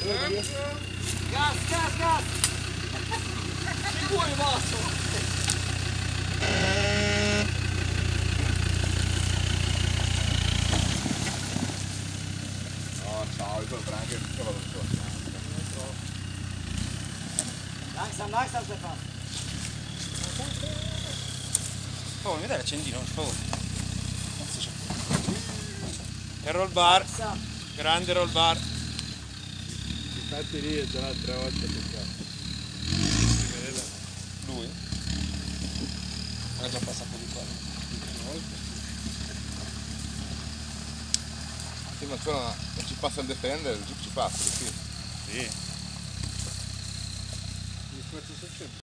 Gas, gas, gas! Sicuro il vostro! No, ciao, io sono anche che vado su. Langsam, langsam, Stefan! Oh, mi dai l'accendino, per favore. E roll bar, grande roll bar. Infatti lì è già l'altra volta toccato. Lui? Era già passato di qua. Sì, ma ancora non ci passa il defender, il jeep ci passa, sì. Sì. Mi faccio sempre.